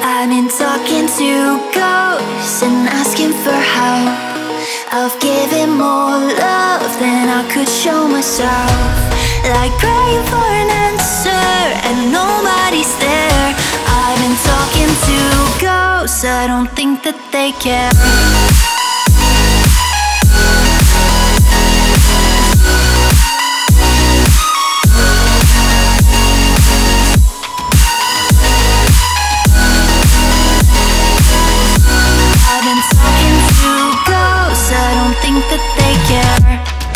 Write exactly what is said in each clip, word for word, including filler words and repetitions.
I've been talking to ghosts and asking for help. I've given more love than I could show myself, like praying for an answer and nobody's there. I've been talking to ghosts, I don't think that they care. I've been talking to ghosts, I don't think that they care.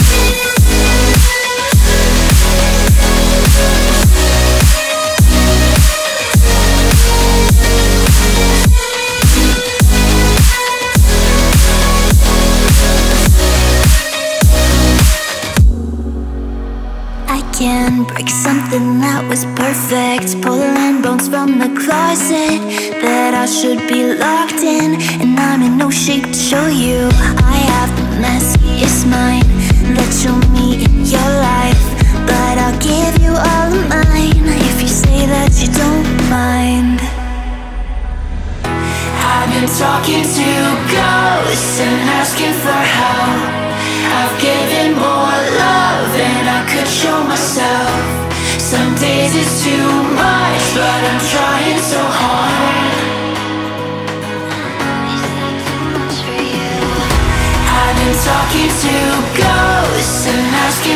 I can break something that was perfect, pulling bones from the closet that I should be locked in, and I'm in no shape to show you. I have the messiest mind that you'll meet in your life, but I'll give you all of mine if you say that you don't mind. I've been talking to ghosts and asking for help. I've given more love than I could show myself. Some days it's too much, but I'm trying so hard. I've been talking to ghosts and asking